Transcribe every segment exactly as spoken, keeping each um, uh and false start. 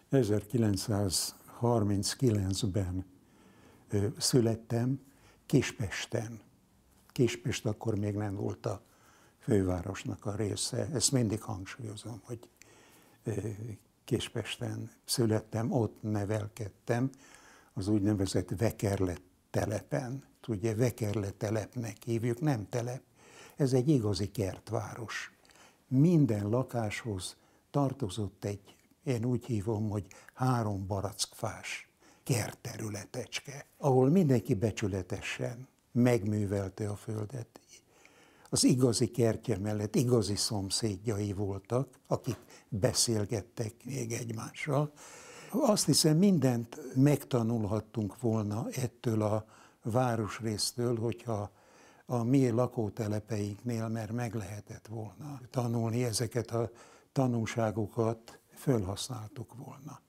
ezerkilencszázharminckilencben születtem Kispesten. Kispest akkor még nem volt a fővárosnak a része. Ezt mindig hangsúlyozom, hogy Kispesten születtem, ott nevelkedtem, az úgynevezett Vekerle telepen. Ugye Vekerle telepnek hívjuk, nem telep. Ez egy igazi kertváros. Minden lakáshoz tartozott egy, én úgy hívom, hogy három barackfás kertterületecske, ahol mindenki becsületesen megművelte a földet. Az igazi kertje mellett igazi szomszédjai voltak, akik beszélgettek még egymással. Azt hiszem, mindent megtanulhattunk volna ettől a városrésztől, hogyha a mi lakótelepeinknél, mert meg lehetett volna tanulni, ezeket a tanulságokat fölhasználtuk volna.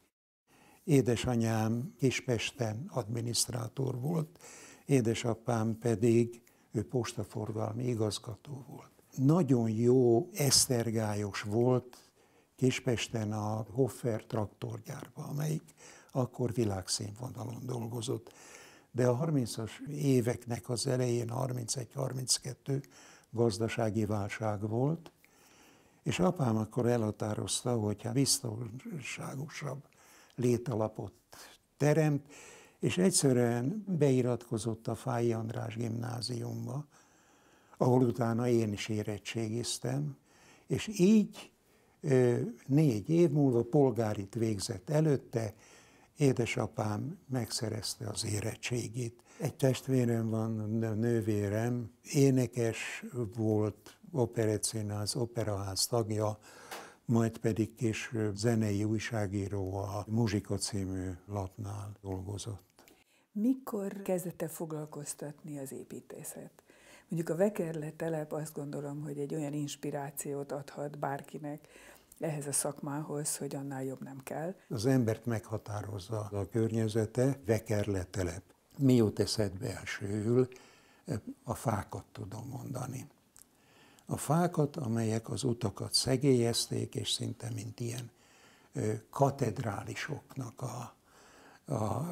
Édesanyám Kispesten adminisztrátor volt, édesapám pedig ő postaforgalmi igazgató volt. Nagyon jó esztergályos volt Kispesten a Hoffer traktorgyárban, amelyik akkor világszínvonalon dolgozott. De a harmincas éveknek az elején, harmincegy harminckettő gazdasági válság volt, és apám akkor elhatározta, hogy hát biztonságosabb létalapot teremt, és egyszerűen beiratkozott a Fáy András gimnáziumba, ahol utána én is érettségiztem, és így négy év múlva polgárit végzett előtte, édesapám megszerezte az érettségit. Egy testvérem van, nővérem, énekes volt, operettszínház, operaház tagja, majd pedig később zenei újságíró, a Muzsika című lapnál dolgozott. Mikor kezdett foglalkoztatni az építészet? Mondjuk a Vekerle telep, azt gondolom, hogy egy olyan inspirációt adhat bárkinek ehhez a szakmához, hogy annál jobb nem kell. Az embert meghatározza a környezete, Vekerle telep. Mi jut eszedbe elsőül? A fákat tudom mondani. A fákat, amelyek az utakat szegélyezték, és szinte mint ilyen katedrálisoknak a, a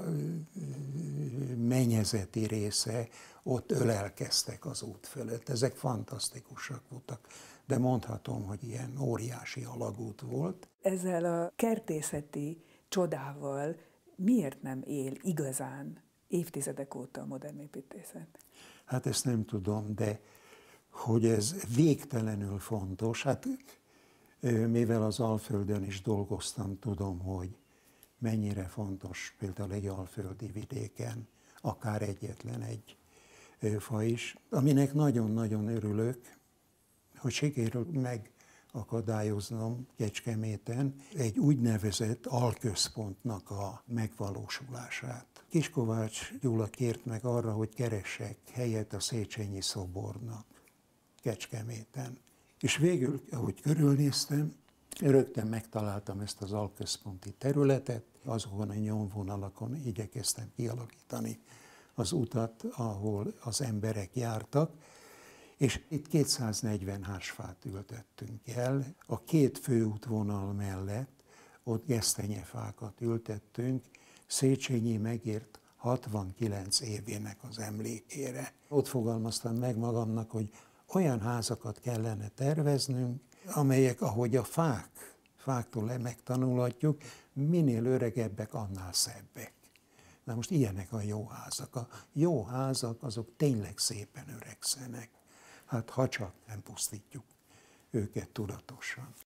mennyezeti része, ott ölelkeztek az út fölött. Ezek fantasztikusak voltak, de mondhatom, hogy ilyen óriási alagút volt. Ezzel a kertészeti csodával miért nem él igazán évtizedek óta a modern építészet? Hát ezt nem tudom, de hogy ez végtelenül fontos, hát mivel az Alföldön is dolgoztam, tudom, hogy mennyire fontos például egy alföldi vidéken, akár egyetlen egy fa is, aminek nagyon-nagyon örülök, hogy sikerül megakadályoznom Kecskeméten egy úgynevezett alközpontnak a megvalósulását. Kiskovács Gyula kért meg arra, hogy keressek helyet a Széchenyi szobornak Kecskeméten. És végül, ahogy körülnéztem, rögtön megtaláltam ezt az alközponti területet, azokon a nyomvonalakon igyekeztem kialakítani az utat, ahol az emberek jártak, és itt kétszáznegyven hársfát ültettünk el. A két főútvonal mellett ott gesztenyefákat ültettünk, Széchenyi megírt hatvankilenc évének az emlékére. Ott fogalmaztam meg magamnak, hogy olyan házakat kellene terveznünk, amelyek, ahogy a fák, fáktól megtanulhatjuk, minél öregebbek, annál szebbek. Na most ilyenek a jó házak. A jó házak azok tényleg szépen öregszenek. Hát ha csak nem pusztítjuk őket tudatosan.